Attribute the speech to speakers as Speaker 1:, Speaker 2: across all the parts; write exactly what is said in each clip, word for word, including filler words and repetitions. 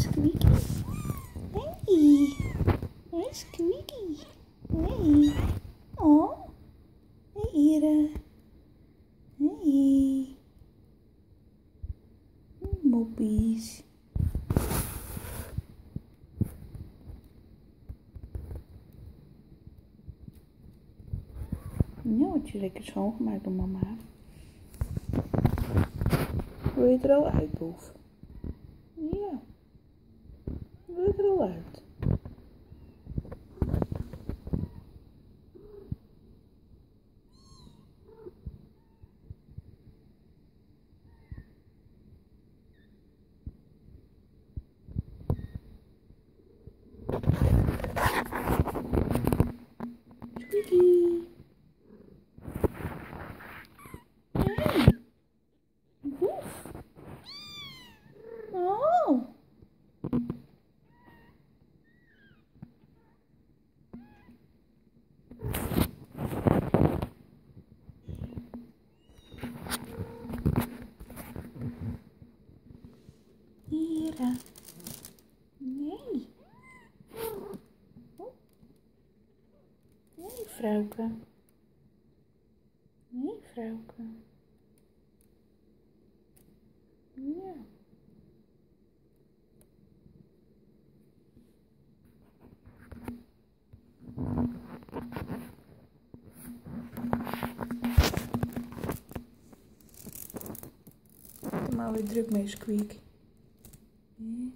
Speaker 1: Squeaky. Hey. Hey, Squeaky. Hey. Oh. Hey, Ira. Hey. Moppies. Ja, word je lekker schoongemaakt door mama. Wil je er al uit, Boef? Ja. Wil je er al uit? Squeaky. Hey. Boef. Oh. Ira. Nee. Oh. Nee, vrouwke. Nee, vrouwke. Ja. Ik ben maar weer druk mee, Squeak. Ja.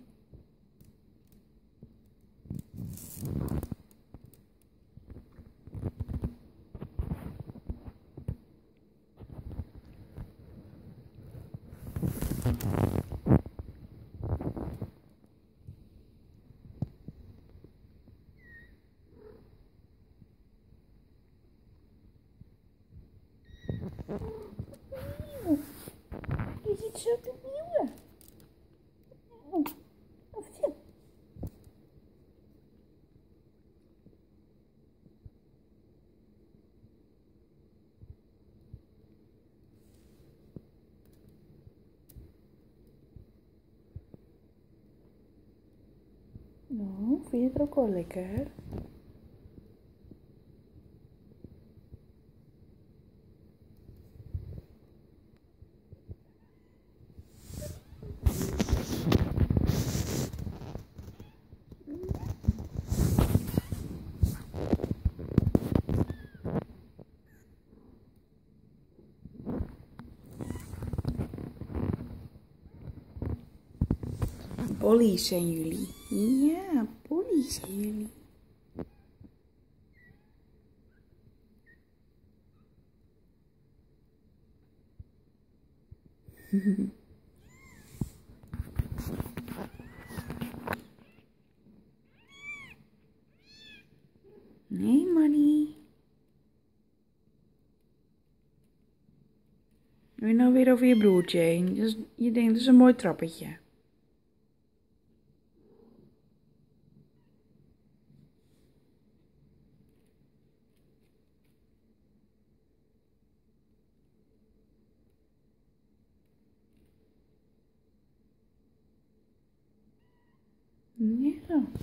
Speaker 1: Je zit zo te nieuwen. Oh, of zo. Nou, vind je het ook wel lekker? Polly's zijn jullie. Ja, polly's zijn jullie. Nee, Manny. Wil je nou weer over je broertje heen? Dus je denkt, dat is een mooi trappetje. Ja.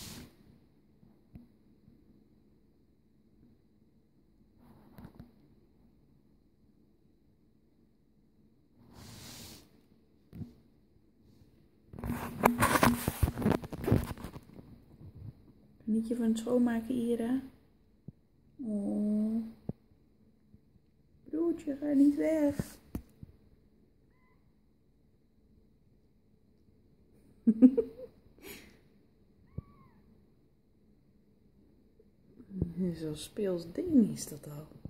Speaker 1: Niet je van het schoonmaken, Ira? Oh. Broertje, ga niet weg. Zo'n speels ding is dat al.